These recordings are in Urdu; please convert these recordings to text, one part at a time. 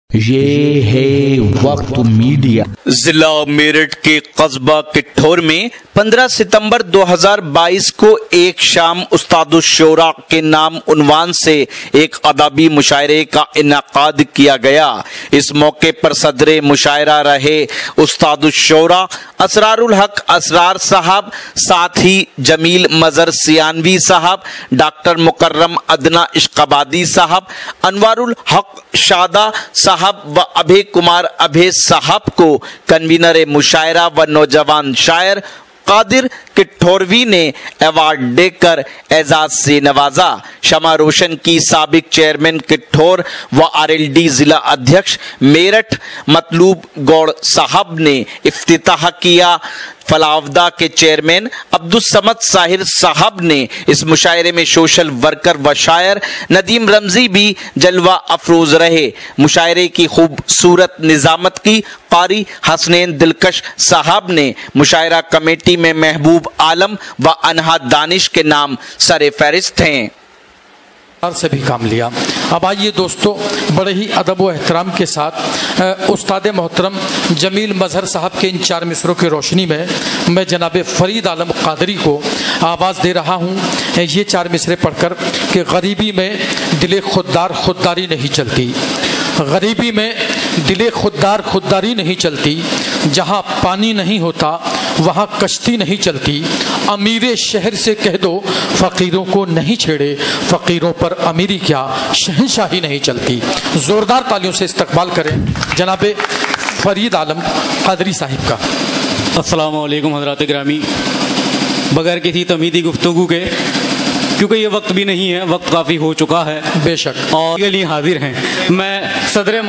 یہ ہے وقت میڈیا۔ ضلع میرٹھ کے قصبہ کٹھور میں 15 ستمبر 2022 کو ایک شام استاد الشورا کے نام عنوان سے ایک ادبی مشاعرے کا انعقاد کیا گیا۔ اس موقع پر صدر مشاعرہ رہے استاد الشورا اسرار الحق اسرار صاحب، ساتھ ہی جمیل مظہر سیانوی صاحب، ڈاکٹر مکرم ادنا عشقآبادی صاحب، انوار الحق شادہ صاحب و ابھے کمار ابھے صاحب کو کنوینر مشاعرہ و نوجوان شاعر قادر کٹھوروی نے ایوارڈ دے کر اعزاز سے نوازا۔ شمع روشن کی سابق چیئرمین کٹھور و RLD ضلع ادھیکش میرٹھ مطلوب گوڑ صاحب نے افتتاح کیا۔ فلاودہ کے چیئرمین عبدالصمد ساحر صاحب نے اس مشاعرے میں سوشل ورکر و شاعر ندیم رمزی بھی جلوہ افروز رہے۔ مشاعرے کی خوبصورت نظامت کی قاری حسنین دلکش صاحب نے مشاعرہ کمیٹی میں محبوب عالم و انہا دانش کے نام سر فہرست ہیں۔ سے بھی کام لیا۔ اب آئیے دوستو، بڑے ہی ادب و احترام کے ساتھ استاد محترم جمیل مظہر صاحب کے ان 4 مصروں کی روشنی میں جناب فرید عالم قادری کو آواز دے رہا ہوں۔ یہ 4 مصرے پڑھ کر کہ غریبی میں دل خوددار خودداری نہیں چلتی، غریبی میں دل خوددار خودداری نہیں چلتی، جہاں پانی نہیں ہوتا وہاں کشتی نہیں چلتی، امیر شہر سے کہہ دو فقیروں کو نہیں چھیڑے، فقیروں پر امیری کیا شہنشاہی نہیں چلتی۔ زوردار تالیوں سے استقبال کریں جناب فرید عالم قادری صاحب کا۔ السلام علیکم حضرات گرامی، بغیر کسی تمہیدی گفتگو کے، کیونکہ یہ وقت بھی نہیں ہے، وقت کافی ہو چکا ہے بے شک، اور کے لیے حاضر ہیں۔ میں صدر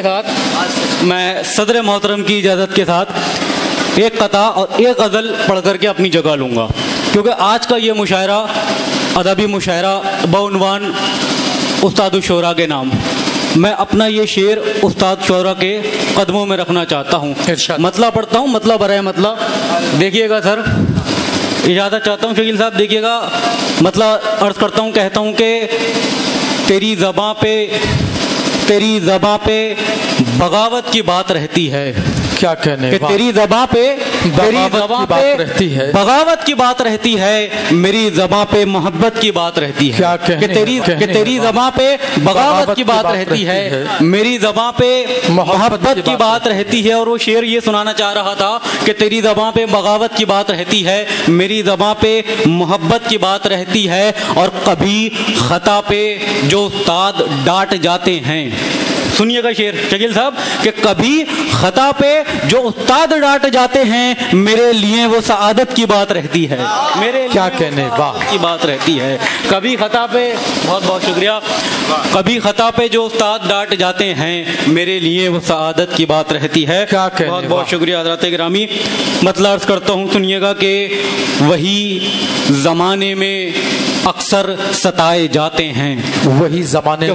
محترم کی اجازت کے ساتھ ایک قطع اور ایک غزل پڑھ کر کے اپنی جگہ لوں گا، کیونکہ آج کا یہ مشاعرہ ادبی مشاعرہ بعنوان استاد الشورا کے نام، میں اپنا یہ شعر استاد شورا کے قدموں میں رکھنا چاہتا ہوں۔ مطلع پڑھتا ہوں، مطلع برائے مطلع دیکھیے گا سر، اجازت چاہتا ہوں شکیل صاحب، دیکھیے گا مطلع عرض کرتا ہوں، کہتا ہوں کہ تیری زباں پہ بغاوت کی بات رہتی ہے، کیا کہنے، کہ تیری زباں پہ بغاوت کی بات رہتی ہے، میری زباں پہ محبت کی بات رہتی ہے، کہ تیری زباں پہ بغاوت کی بات رہتی ہے، میری زباں پہ محبت کی بات رہتی ہے۔ اور وہ شعر یہ سنانا چاہ رہا تھا کہ تیری زباں پہ بغاوت کی بات رہتی ہے، میری زباں پہ محبت کی بات رہتی ہے، اور کبھی خطا پہ جو استاد ڈانٹ جاتے ہیں، سنیے گا شعر شکیل صاحب، کہ کبھی خطا پہ جو استاد ڈانٹ جاتے ہیں، میرے لیے وہ سعادت کی بات رہتی ہے، میرے کیا کہنے، واہ کی بات رہتی ہے۔ کبھی خطا پہ، بہت بہت شکریہ، کبھی خطا پہ جو استاد ڈانٹ جاتے ہیں، میرے لیے وہ سعادت کی بات رہتی ہے۔ بہت بہت شکریہ حضرات گرامی۔ مطلب عرض کرتا ہوں، سنیے گا کہ وہی زمانے میں اکثر ستائے جاتے ہیں، وہی زمانے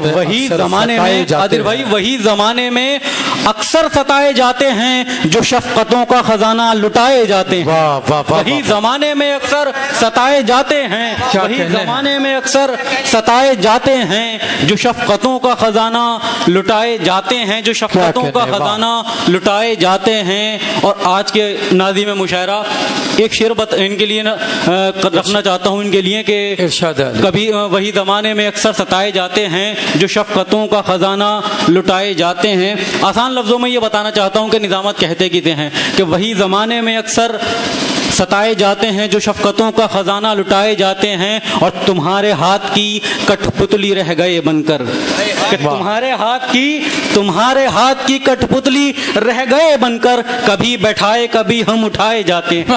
میں اکثر ستائے جاتے ہیں، جو شفقتوں کا خزانہ لٹائے جاتے ہیں، وہی زمانے میں اکثر ستائے جاتے ہیں، وہی زمانے میں اکثر ستائے جاتے ہیں، جو شفقتوں کا خزانہ لٹائے جاتے ہیں، جو شفقتوں کا خزانہ لٹائے جاتے ہیں۔ اور آج کے ناظم مشاعرہ ایک شعر ان کے لیے رکھنا چاہتا ہوں، ان کے لیے کہ کبھی وہی زمانے میں اکثر ستائے جاتے ہیں، جو شفقتوں کا خزانہ لٹائے جاتے ہیں۔ آسان لفظوں میں یہ بتانا چاہتا ہوں کہ نظامت کہتے کیتے ہیں کہ وہی زمانے میں اکثر ستائے جاتے ہیں، جو شفقتوں کا خزانہ لٹائے جاتے ہیں، اور تمہارے ہاتھ کی کٹھ پتلی رہ گئے بن کر، کہ تمہارے ہاتھ کی کٹھ پتلی رہ گئے بن کر، کبھی بیٹھائے کبھی ہم اٹھائے جاتے ہیں،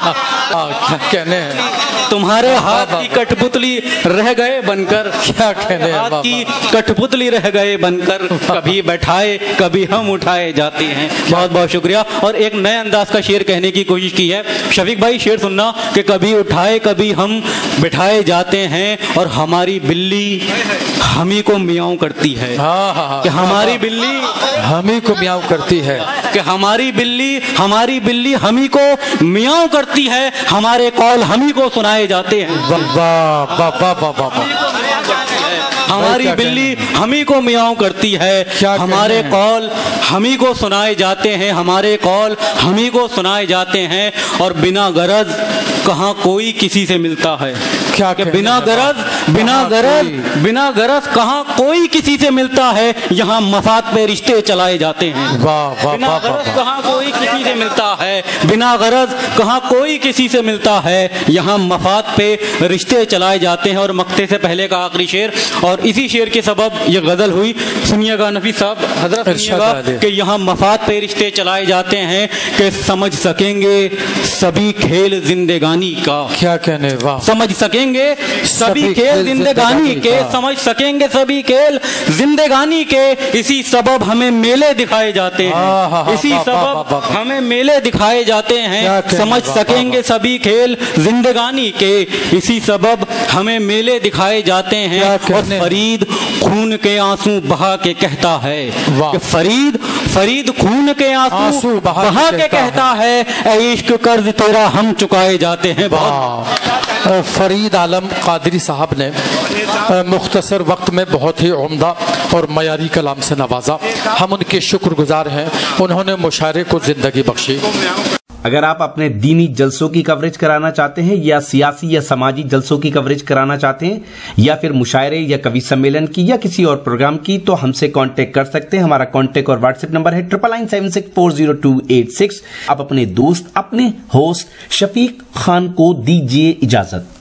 تمہارے ہاتھ کی کٹھ پتلی رہ گئے بن کر، ہاتھ کی کٹھ پتلی رہ گئے بن کر، کبھی بیٹھائے کبھی ہم اٹھائے جاتے ہیں۔ بہت بہت شکریہ۔ اور ایک نئے انداز کا شعر کہنے کی کوشش کی ہے شفیق بھائی، شعر سننا کہ کبھی اٹھائے کبھی ہم بٹھائے جاتے ہیں، اور ہماری بلی ہمیں کو میاؤں کرتی ہے، کہ ہماری بلی ہمیں کو میاؤں کرتی ہے، کہ ہماری بلی ہمیں کو میاؤں کرتی ہے، ہمارے قول ہمیں کو سنائے جاتے ہیں۔ ہماری بلی ہمیں کو میاؤں کرتی ہے، ہمارے قول ہمیں کو سنائے جاتے ہیں، ہمارے قول ہمیں کو سنائے جاتے ہیں، اور بنا غرض کہاں کوئی کسی سے ملتا ہے، کیا کہ بنا غرض کہاں کوئی کسی سے ملتا ہے، یہاں مفاد پہ رشتے چلائے جاتے ہیں۔ بنا غرض کہاں کوئی کسی سے ملتا ہے، بنا غرض کہاں کوئی کسی سے ملتا ہے، یہاں مفاد پہ رشتے چلائے جاتے ہیں۔ اور مقطع سے پہلے کا آخری شعر، اور اسی شعر کے سبب یہ غزل ہوئی، سنیے گا نفیس صاحب حضرت، سنیے گا کہ یہاں مفاد پہ رشتے چلائے جاتے ہیں کہ سمجھ سکیں گے سبھی کھیل زندگانی کا، کیا کہنے، واہ، سمجھ سکیں گے سبھی کھیل زندگانی کے، سمجھ سکیں گے سبھی کھیل زندگانی کے، اسی سبب ہمیں میلے دکھائے جاتے ہیں، اسی سبب ہمیں میلے دکھائے جاتے ہیں، سمجھ سکیں گے سبھی کھیل زندگانی کے، اسی سبب ہمیں میلے دکھائے جاتے ہیں۔ اور فرید خون کے آنسو بہا کے کہتا ہے، فرید خون کے آنسو بہا کے کہتا ہے، اے عشق قرض تیرا ہم چکائے جاتے ہیں۔ فرید عالم قادری صاحب نے مختصر وقت میں بہت ہی عمدہ اور معیاری کلام سے نوازا، ہم ان کے شکر گزار ہیں، انہوں نے مشاعرے کو زندگی بخشی۔ اگر آپ اپنے دینی جلسوں کی کوریج کرانا چاہتے ہیں، یا سیاسی یا سماجی جلسوں کی کوریج کرانا چاہتے ہیں، یا پھر مشاعرے یا کوی سمیلن کی یا کسی اور پروگرام کی، تو ہم سے کانٹیکٹ کر سکتے ہیں۔ ہمارا کانٹیکٹ اور واٹس ایپ نمبر ہے 9997640286۔ آپ اپنے دوست، اپنے ہوسٹ شفیق خان کو دیجیے اجازت۔